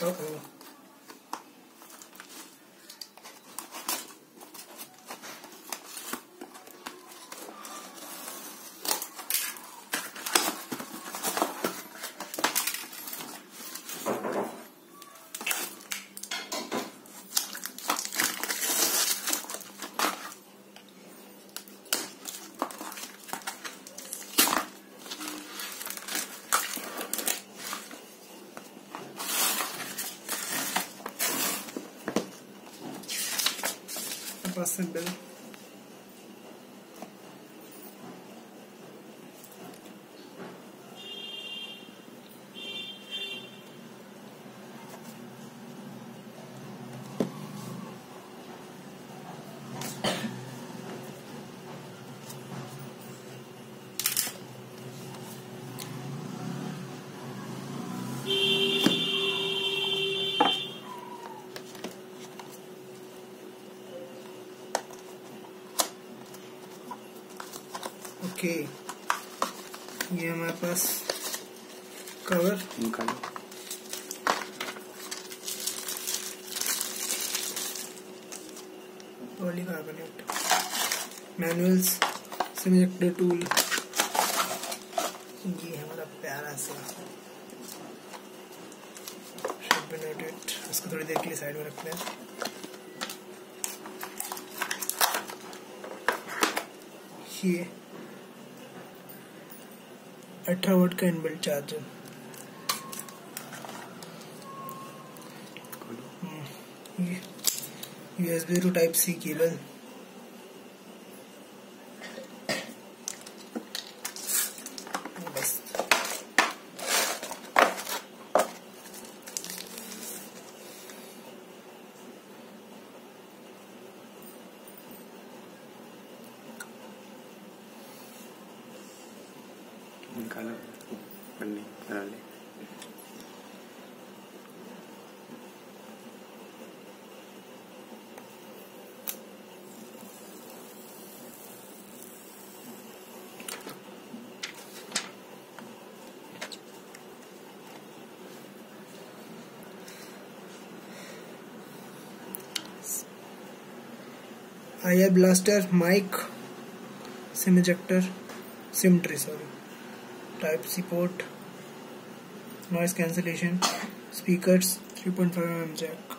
Uh-oh. Possible. Okay, ये हमारे पास कवर निकालो। पॉलीकार्बोनेट, मैनुअल्स, सेमीकंडक्टर टूल, ये हमारा प्यारा सा इसको थोड़ी देर के लिए साइड में रखते हैं। ये 18 वोल्ट का इनबिल्ट चार्जर, ये USB to type C cable, बस निकालो, पन्नी बना ले। IR blaster, mic, sim ejector, sim tree sorry, type C port, noise cancellation, speakers, 3.5mm Jack.